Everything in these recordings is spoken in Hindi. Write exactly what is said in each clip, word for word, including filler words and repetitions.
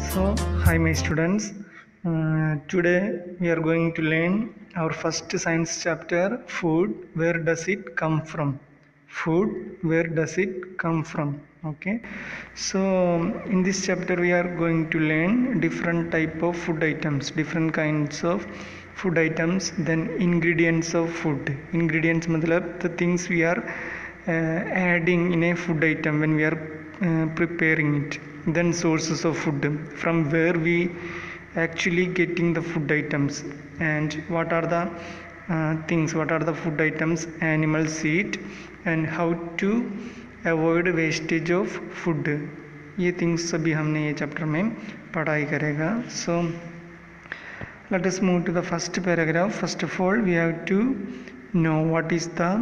So, hi my students. Uh, today we are going to learn our first science chapter, food. Where does it come from? Food. Where does it come from? Okay. So in this chapter we are going to learn different type of food items, different kinds of food items, then ingredients of food. Ingredients matlab the things we are uh, adding in a food item when we are uh, preparing it. Then sources of food, from where we actually getting the food items, and what are the uh, things, what are the food items animals eat, and how to avoid wastage of food. ये things सभी हमने ये chapter में पढ़ाई करेगा. So let us move to the first paragraph. First of all, we have to know what is the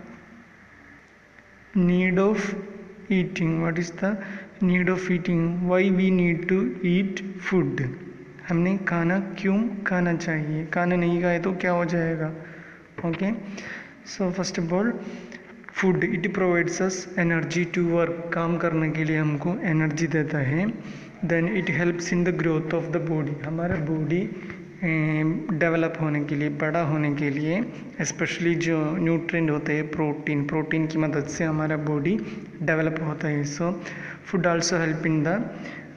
need of eating. What is the need of eating? Why we need to eat food? हमने खाना क्यों खाना चाहिए? खाना नहीं खाए तो क्या हो जाएगा? Okay. So first of all, food it provides us energy to work. काम करने के लिए हमको एनर्जी देता है. Then it helps in the growth of the body. हमारा बॉडी डेवलप होने के लिए, बड़ा होने के लिए, स्पेशली जो न्यूट्रिएंट होते हैं प्रोटीन, प्रोटीन की मदद से हमारा बॉडी डेवलप होता है. So food also help in the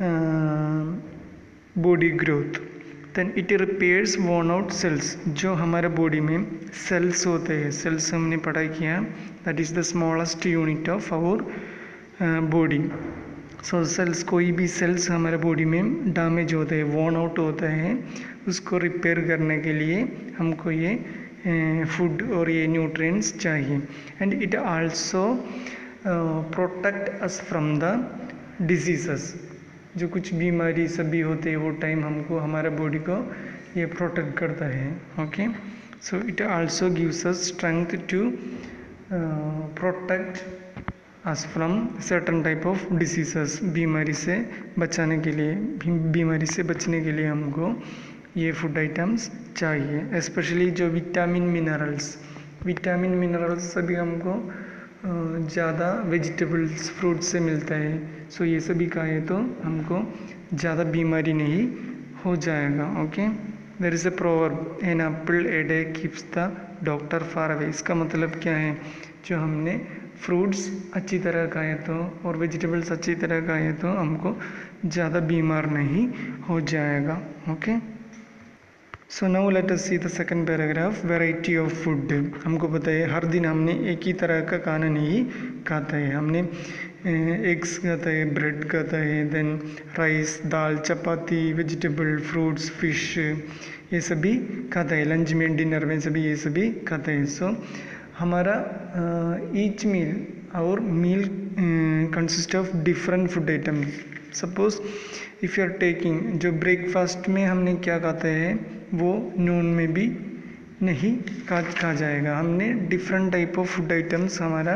body growth. Then it repairs worn out cells. जो हमारे बॉडी में सेल्स होते हैं, सेल्स हमने पढ़ाई किया, that is the smallest unit of our body. So cells, कोई भी सेल्स हमारे बॉडी में डैमेज होते हैं, वॉर्न आउट होता है, उसको रिपेयर करने के लिए हमको ये फूड और ये न्यूट्रिएंट्स चाहिए. And it also protect us from the diseases. जो कुछ बीमारी सभी होते हैं वो टाइम हमको, हमारा बॉडी को ये प्रोटेक्ट करता है. Okay. So it also gives us strength to protect us from certain type of diseases. बीमारी से बचाने के लिए, बीमारी से बचने के लिए हमको ये फूड आइटम्स चाहिए. स्पेशली जो विटामिन मिनरल्स, विटामिन मिनरल्स सभी हमको ज़्यादा वेजिटेबल्स, फ्रूट से मिलता है. सो ये सभी खाए तो हमको ज़्यादा बीमारी नहीं हो जाएगा. Okay. There is a proverb, an apple a day keeps the doctor far away. इसका मतलब क्या है? जो हमने फ्रूट्स अच्छी तरह खाए तो और वेजिटेबल्स अच्छी तरह खाए तो हमको ज़्यादा बीमार नहीं हो जाएगा. Okay. So now let us see the second paragraph, variety of food. हमको पता है हर दिन हमने एक ही तरह का खाना नहीं खाता है. हमने एग्स खाता है, ब्रेड खाता है, then rice, dal, chapati, vegetable, fruits, fish, ये सभी खाता है. लंच में, डिनर में सभी ये सभी खाता है. सो हमारा ईच मील और meal consist of different food items. Suppose if you are taking, जो ब्रेकफास्ट में हमने क्या खाता है वो नून में भी नहीं खा खा जाएगा. हमने different type of food items हमारा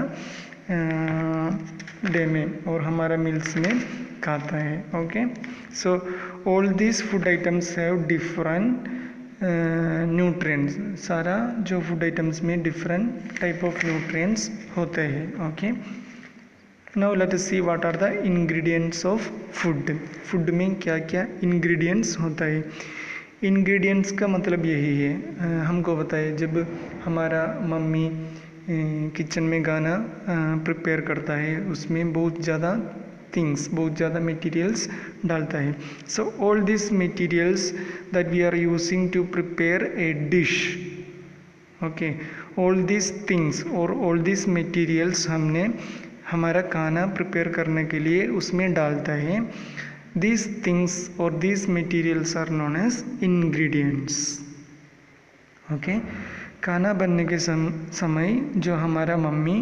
डे में और हमारा मील्स में खाता है. Okay. So all this food items have different nutrients. सारा जो फूड आइटम्स में डिफरेंट टाइप ऑफ न्यूट्रिएंट्स होते हैं. Okay. Now let us see what are the ingredients of food. Food में क्या क्या इंग्रेडिएंट्स होता है. इंग्रेडिएंट्स का मतलब यही है, हमको पता है जब हमारा मम्मी किचन में खाना प्रिपेयर करता है उसमें बहुत ज़्यादा थिंग्स, बहुत ज़्यादा मटेरियल्स डालता है. So all this materials that we are using to prepare a dish. Okay. All this things और ऑल दिस मटेरियल्स हमने हमारा खाना प्रिपेयर करने के लिए उसमें डालता है. These things or these materials are known as ingredients. Okay. खाना बनने के सम, समय जो हमारा मम्मी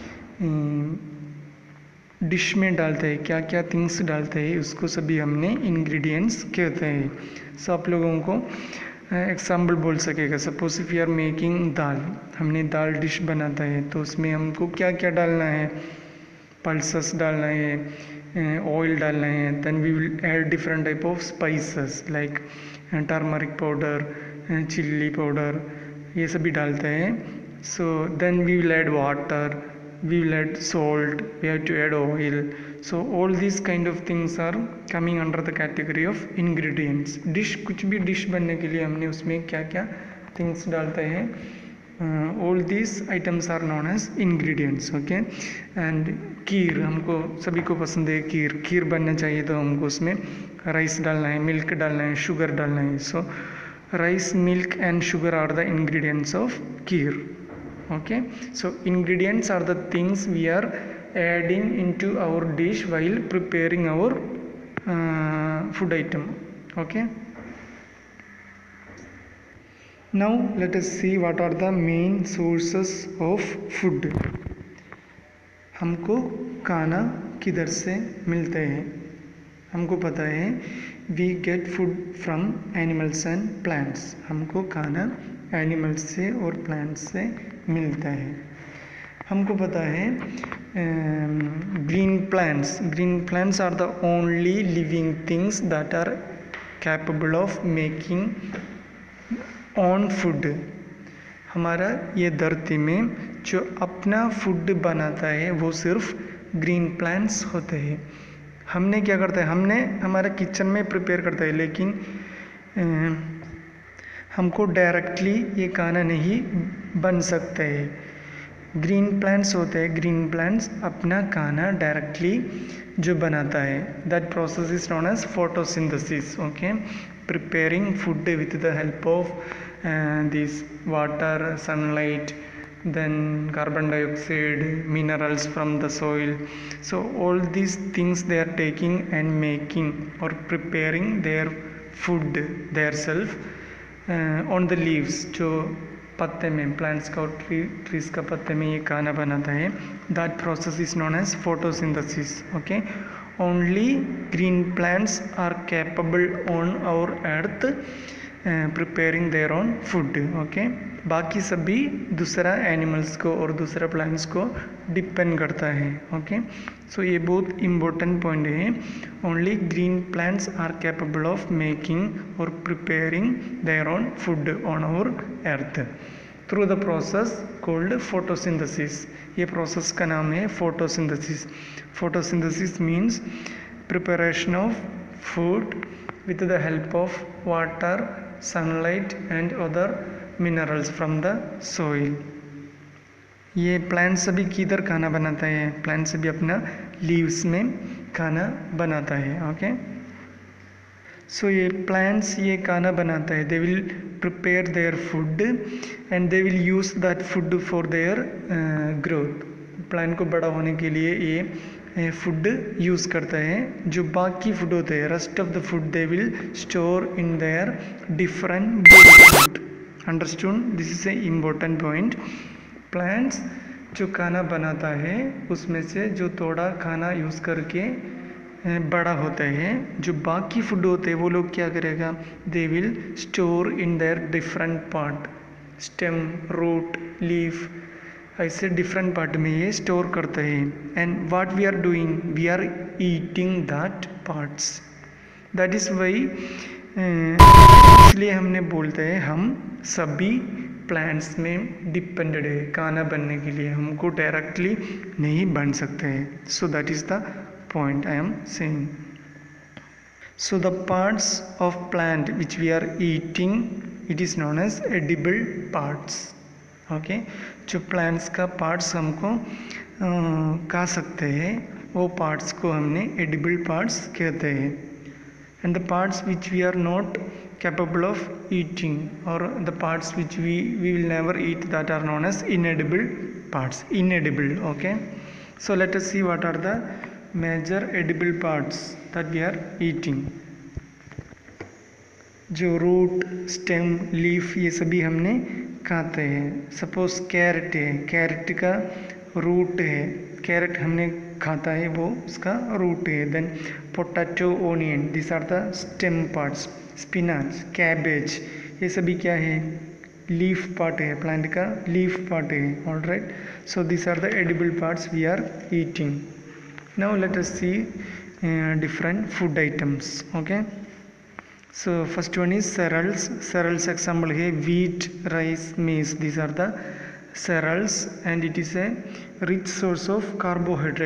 डिश में डालते हैं, क्या क्या थिंग्स डालते हैं, उसको सभी हमने इंग्रेडिएंट्स कहते हैं. सो आप लोगों को एग्जाम्पल बोल सकेगा. Suppose if you are making dal, हमने दाल डिश बनाता है तो उसमें हमको क्या क्या डालना है? पल्सेस डालना है, ऑयल डालना है. Then we will add different type of spices like turmeric powder, chilli powder, ये सभी डालते हैं. So then we will add water, we will add salt, we have to add oil. So all these kind of things are coming under the category of ingredients. Dish, कुछ भी dish बनने के लिए हमने उसमें क्या क्या things डालते हैं, uh, all these items are known as ingredients. Okay, and खीर, हमको सभी को पसंद है खीर. खीर बनना चाहिए तो हमको उसमें राइस डालना है, मिल्क डालना है, शुगर डालना है. So rice, milk and sugar are the ingredients of kheer. Okay, so ingredients are the things we are adding into our dish while preparing our uh, food item. Okay, now let us see what are the main sources of food. हमको खाना किधर से मिलते हैं? हमको पता है we get food from animals and plants. हमको खाना एनिमल्स से और प्लांट्स से मिलता है. हमको पता है green plants green plants are the only living things that are capable of making on food. हमारा ये धरती में जो अपना फूड बनाता है वो सिर्फ ग्रीन प्लांट्स होते हैं. हमने क्या करता है, हमने हमारे किचन में प्रिपेयर करता है, लेकिन आ, हमको डायरेक्टली ये खाना नहीं बन सकता है. ग्रीन प्लांट्स होते हैं, ग्रीन प्लांट्स अपना खाना डायरेक्टली जो बनाता है, that process is known as photosynthesis. Okay, preparing food with the help of this water, sunlight, then carbon dioxide, minerals from the soil. So all these things they are taking and making or preparing their food their self uh, on the leaves. जो पत्ते में plants का और tree, trees का पत्ते में ये खाना बनाता है, that process is known as photosynthesis. Okay, only green plants are capable on our earth uh, preparing their own food. Okay, बाकी सभी दूसरा एनिमल्स को और दूसरा प्लांट्स को डिपेंड करता है. ओके, सो ये बहुत इम्पोर्टेंट पॉइंट है. Only green plants are capable of making और preparing their own food on our earth through the process called photosynthesis. ये प्रोसेस का नाम है photosynthesis. Photosynthesis means preparation of food with the help of water, sunlight and other minerals from the soil. ये प्लांट सभी किधर खाना बनाता है? प्लांट सभी अपना लीव्स में खाना बनाता है. ओके, सो ये प्लांट्स ये खाना बनाता है. They will prepare their food and they will use that food for their growth. Plant को बड़ा होने के लिए ये फूड यूज़ करता है. जो बाकी फूड होते हैं, rest of the food they will store in their different food. Understood, this is a important point. Plants जो खाना बनाता है उसमें से जो थोड़ा खाना यूज़ करके बड़ा होता है, जो बाकी फूड होते हैं वो लोग क्या करेगा, they will store in their different part, stem, root, leaf, ऐसे डिफरेंट पार्ट में ये स्टोर करते हैं. And what we are doing, we are eating that parts. That is why, इसलिए हमने बोलते हैं हम सभी प्लांट्स में डिपेंडेड है खाना बनने के लिए. हमको डायरेक्टली नहीं बन सकते हैं. So that is the point I am saying. So the parts of plant which we are eating, it is known as edible parts. Okay, जो प्लांट्स का पार्ट्स हमको खा सकते हैं वो पार्ट्स को हमने एडिबल पार्ट्स कहते हैं. And the parts which we are not capable of eating, or the parts which we we will never eat, that are known as inedible parts. Inedible. Okay, so let us see what are the major edible parts that we are eating. जो रूट, स्टेम, लीफ ये सभी हमने खाते हैं. सपोज कैरेट है, कैरेट का रूट है, कैरेट हमने खाता है वो उसका रूट है. Then potato, onion, this are the stem parts. Spinach, cabbage, ये सभी क्या है, लीफ पार्ट है, प्लांट का लीफ पार्ट है. Alright, so this are the edible parts we are eating. Now let us see different food items. Okay, so first one is cereals. Cereals example है wheat, rice, maize. These are the cereals and it is a rich source of carbohydrate.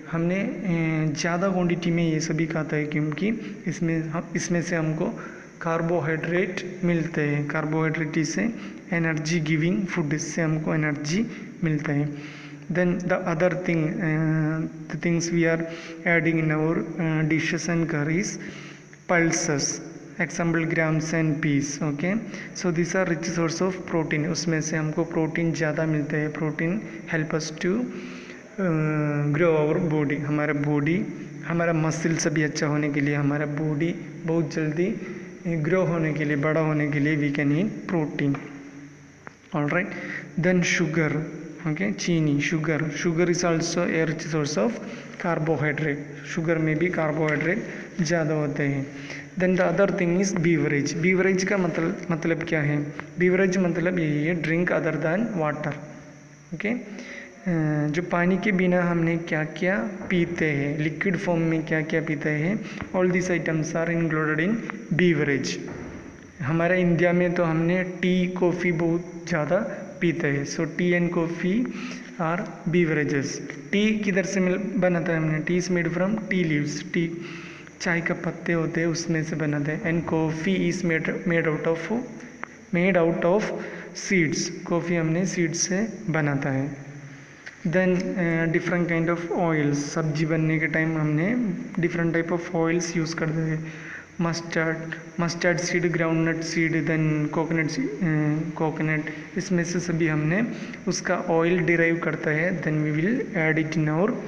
हमने ज़्यादा क्वांटिटी में ये सभी खाता है क्योंकि इसमें हम इसमें से हमको कार्बोहाइड्रेट मिलते हैं। कार्बोहाइड्रेट से एनर्जी गिविंग फूड, इससे हमको एनर्जी मिलता है। Then the other thing the things we are adding in our dishes and curries, pulses, example grams and peas, okay, so these are rich source of protein, उसमें से हमको प्रोटीन ज़्यादा मिलता है। Protein help us to grow our body, हमारा बॉडी हमारा मसल सभी अच्छा होने के लिए, हमारा बॉडी बहुत जल्दी ग्रो होने के लिए, बड़ा होने के लिए we can eat protein. Alright, then sugar, okay, चीनी, sugar sugar is also a rich source of carbohydrate, sugar में भी कार्बोहाइड्रेट ज़्यादा होते हैं। Then the other thing is beverage, beverage का मतलब मतलब क्या है? बीवरेज मतलब यही है, drink other than water, okay, जो पानी के बिना हमने क्या क्या पीते हैं, लिक्विड फॉर्म में क्या क्या पीते हैं, all this items are included in beverage. हमारे इंडिया में तो हमने टी कॉफ़ी बहुत ज़्यादा पीते हैं, so tea and coffee are beverages. Tea किधर से मिल बनाता है हमने? Tea is made from tea leaves, tea चाय का पत्ते होते हैं उसमें से बनाते हैं। And coffee is made made out of made out of seeds, coffee हमने सीड्स से बनाता है। Then different kind of oils, सब्जी बनने के टाइम हमने different type of oils use करते हैं। Mustard mustard seed, groundnut seed, then coconut coconut, इसमें से सभी हमने उसका ऑयल डिराइव करता है। Then we will add it in our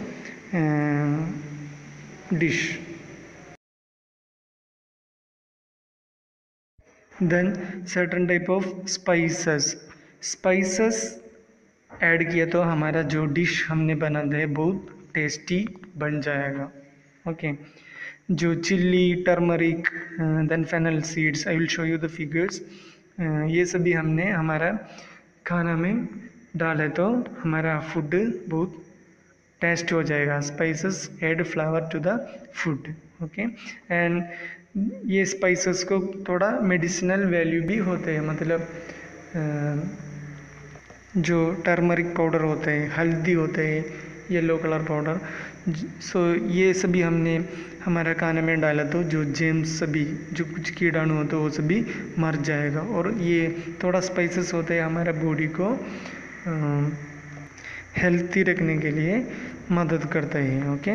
dish. Then certain type of spices, spices add किया तो हमारा जो डिश हमने बनाते हैं बहुत टेस्टी बन जाएगा। ओके, जो chilli, turmeric, then fennel seeds, I will show you the figures, ये सभी हमने हमारा खाना में डाले तो हमारा फूड बहुत टेस्ट हो जाएगा। Spices add flavour to the food, okay. And ये स्पाइसेस को थोड़ा मेडिसिनल वैल्यू भी होते हैं, मतलब जो टर्मरिक पाउडर होते हैं, हल्दी होते हैं, येलो कलर पाउडर, सो ये सभी हमने हमारा खाने में डाला तो जो जेम्स सभी जो कुछ कीटाणु होते हैं वो सभी मर जाएगा। और ये थोड़ा स्पाइसेस होते हैं हमारा बॉडी को हेल्थी रखने के लिए मदद करता है, okay.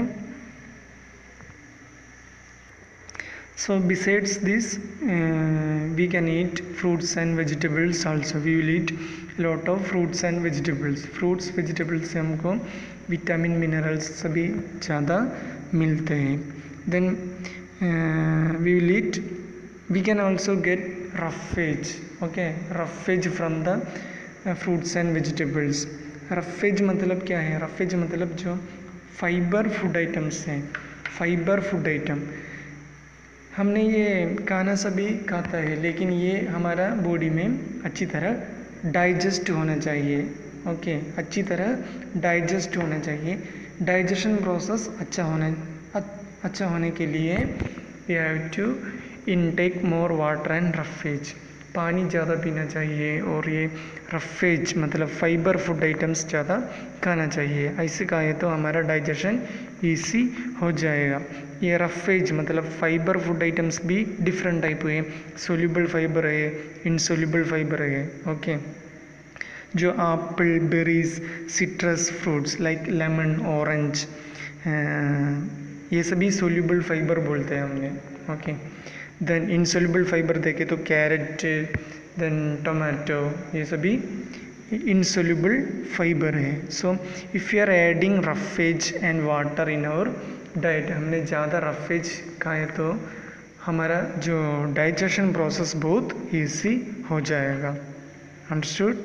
So besides this, uh, we can eat fruits and vegetables also. We will eat lot of fruits and vegetables. Fruits vegetables से हमको विटामिन मिनरल्स सभी ज़्यादा मिलते हैं। Then uh, we will eat. We can also get roughage. Okay, roughage from the uh, fruits and vegetables. roughage मतलब क्या है? roughage मतलब जो फाइबर फूड आइटम्स हैं, फाइबर फूड आइटम, हमने ये खाना सभी खाता है लेकिन ये हमारा बॉडी में अच्छी तरह डाइजेस्ट होना चाहिए, ओके, अच्छी तरह डाइजेस्ट होना चाहिए। डाइजेशन प्रोसेस अच्छा होना अच्छा होने के लिए we have to intake more water and roughage, पानी ज़्यादा पीना चाहिए और ये रफेज मतलब फाइबर फूड आइटम्स ज़्यादा खाना चाहिए। ऐसे खाए तो हमारा डाइजेशन इजी हो जाएगा। ये रफेज मतलब फाइबर फूड आइटम्स भी डिफरेंट टाइप है, सोल्यूबल फाइबर है, इनसोल्यूबल फाइबर है, ओके। जो apple, berries, citrus fruits like lemon, orange, ये सभी सोल्यूबल फाइबर बोलते हैं हमने, ओके। देन इनसोल्यूबल फाइबर देखे तो कैरेट, देन टोमेटो, ये सभी इनसोल्यूबल फाइबर है। So if you are adding roughage and water in our diet, हमने ज़्यादा रफेज खाए तो हमारा जो डाइजेशन प्रोसेस बहुत ईजी हो जाएगा। Understood?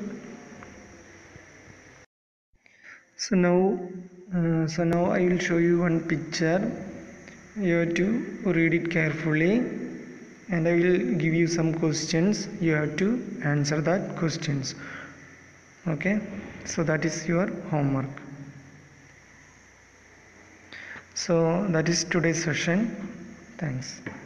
So now, uh, so now I will show you one picture. You have to read it carefully, and I will give you some questions. You have to answer that questions. Okay? So that is your homework. So that is today's session. Thanks.